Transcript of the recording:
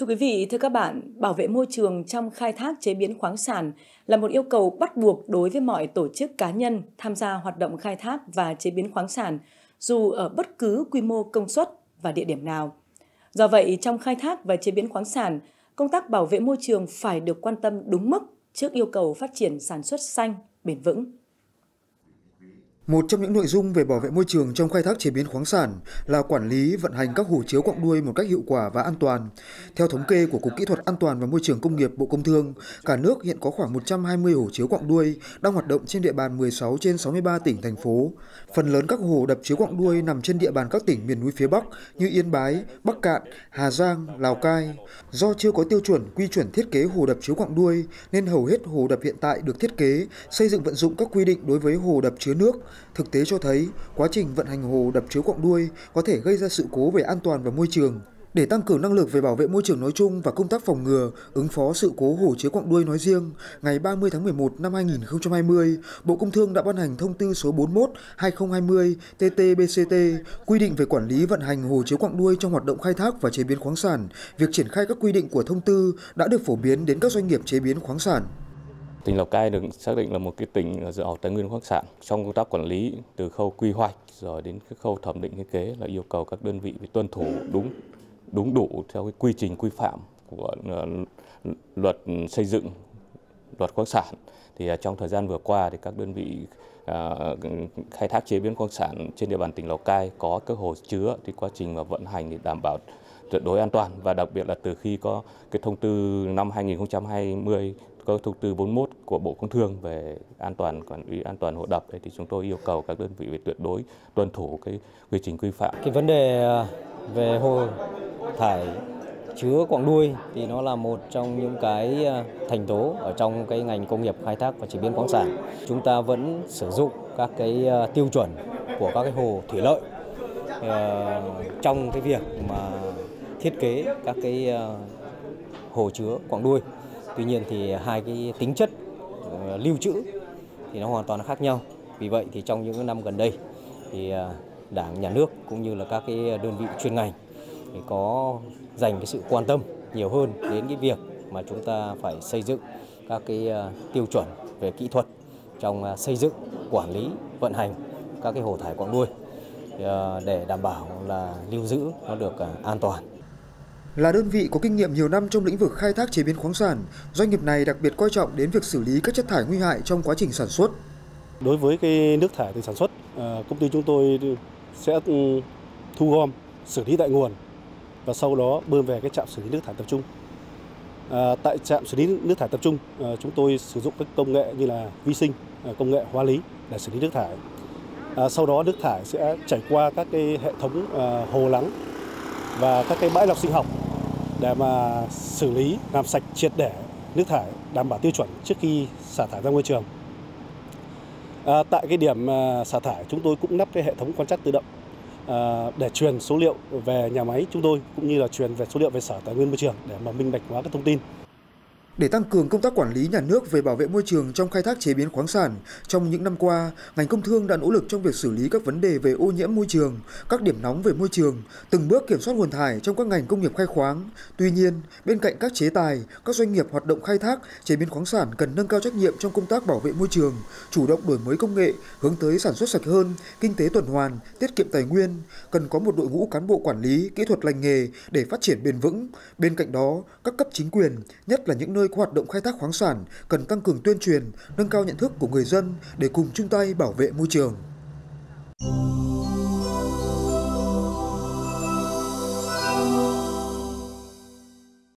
Thưa quý vị, thưa các bạn, bảo vệ môi trường trong khai thác chế biến khoáng sản là một yêu cầu bắt buộc đối với mọi tổ chức cá nhân tham gia hoạt động khai thác và chế biến khoáng sản, dù ở bất cứ quy mô công suất và địa điểm nào. Do vậy, trong khai thác và chế biến khoáng sản, công tác bảo vệ môi trường phải được quan tâm đúng mức trước yêu cầu phát triển sản xuất xanh, bền vững. Một trong những nội dung về bảo vệ môi trường trong khai thác chế biến khoáng sản là quản lý, vận hành các hồ chứa quặng đuôi một cách hiệu quả và an toàn. Theo thống kê của Cục Kỹ thuật An toàn và Môi trường Công nghiệp Bộ Công Thương, cả nước hiện có khoảng 120 hồ chứa quặng đuôi đang hoạt động trên địa bàn 16 trên 63 tỉnh, thành phố. Phần lớn các hồ đập chứa quặng đuôi nằm trên địa bàn các tỉnh miền núi phía Bắc như Yên Bái, Bắc Kạn, Hà Giang, Lào Cai. Do chưa có tiêu chuẩn quy chuẩn thiết kế hồ đập chứa quặng đuôi nên hầu hết hồ đập hiện tại được thiết kế, xây dựng vận dụng các quy định đối với hồ đập chứa nước. Thực tế cho thấy, quá trình vận hành hồ đập chứa quặng đuôi có thể gây ra sự cố về an toàn và môi trường. Để tăng cường năng lực về bảo vệ môi trường nói chung và công tác phòng ngừa, ứng phó sự cố hồ chứa quặng đuôi nói riêng, ngày 30 tháng 11 năm 2020, Bộ Công Thương đã ban hành thông tư số 41/2020 TT-BCT quy định về quản lý vận hành hồ chứa quặng đuôi trong hoạt động khai thác và chế biến khoáng sản. Việc triển khai các quy định của thông tư đã được phổ biến đến các doanh nghiệp chế biến khoáng sản. Tỉnh Lào Cai được xác định là một cái tỉnh giàu tài nguyên khoáng sản. Trong công tác quản lý từ khâu quy hoạch rồi đến cái khâu thẩm định thiết kế là yêu cầu các đơn vị phải tuân thủ đúng đủ theo cái quy trình quy phạm của luật xây dựng, luật khoáng sản. Thì trong thời gian vừa qua thì các đơn vị khai thác chế biến khoáng sản trên địa bàn tỉnh Lào Cai có các hồ chứa thì quá trình mà vận hành thì đảm bảo tuyệt đối an toàn, và đặc biệt là từ khi có cái thông tư năm 2020 có thông tư 41 của Bộ Công Thương về quản lý an toàn hồ đập thì chúng tôi yêu cầu các đơn vị phải tuyệt đối tuân thủ cái quy trình quy phạm. Cái vấn đề về hồ thải chứa quặng đuôi thì nó là một trong những cái thành tố ở trong cái ngành công nghiệp khai thác và chế biến khoáng sản. Chúng ta vẫn sử dụng các cái tiêu chuẩn của các cái hồ thủy lợi trong cái việc mà thiết kế các cái hồ chứa quặng đuôi. Tuy nhiên thì hai cái tính chất lưu trữ thì nó hoàn toàn khác nhau. Vì vậy thì trong những năm gần đây thì Đảng, Nhà nước cũng như là các cái đơn vị chuyên ngành thì có dành cái sự quan tâm nhiều hơn đến cái việc mà chúng ta phải xây dựng các cái tiêu chuẩn về kỹ thuật trong xây dựng, quản lý, vận hành các cái hồ thải quặng đuôi để đảm bảo là lưu giữ nó được an toàn. Là đơn vị có kinh nghiệm nhiều năm trong lĩnh vực khai thác chế biến khoáng sản, doanh nghiệp này đặc biệt coi trọng đến việc xử lý các chất thải nguy hại trong quá trình sản xuất. Đối với cái nước thải từ sản xuất, công ty chúng tôi sẽ thu gom, xử lý tại nguồn và sau đó bơm về cái trạm xử lý nước thải tập trung. Tại trạm xử lý nước thải tập trung, chúng tôi sử dụng các công nghệ như là vi sinh, công nghệ hóa lý để xử lý nước thải. Sau đó nước thải sẽ chảy qua các cái hệ thống hồ lắng và các cái bãi lọc sinh học để mà xử lý, làm sạch triệt để nước thải, đảm bảo tiêu chuẩn trước khi xả thải ra môi trường. Tại cái điểm xả thải, chúng tôi cũng lắp cái hệ thống quan trắc tự động để truyền số liệu về nhà máy chúng tôi cũng như là truyền về số liệu về Sở Tài nguyên Môi trường để mà minh bạch hóa các thông tin. Để tăng cường công tác quản lý nhà nước về bảo vệ môi trường trong khai thác chế biến khoáng sản, trong những năm qua, ngành công thương đã nỗ lực trong việc xử lý các vấn đề về ô nhiễm môi trường, các điểm nóng về môi trường, từng bước kiểm soát nguồn thải trong các ngành công nghiệp khai khoáng. Tuy nhiên, bên cạnh các chế tài, các doanh nghiệp hoạt động khai thác, chế biến khoáng sản cần nâng cao trách nhiệm trong công tác bảo vệ môi trường, chủ động đổi mới công nghệ, hướng tới sản xuất sạch hơn, kinh tế tuần hoàn, tiết kiệm tài nguyên, cần có một đội ngũ cán bộ quản lý, kỹ thuật lành nghề để phát triển bền vững. Bên cạnh đó, các cấp chính quyền, nhất là những nơi có hoạt động khai thác khoáng sản cần tăng cường tuyên truyền, nâng cao nhận thức của người dân để cùng chung tay bảo vệ môi trường.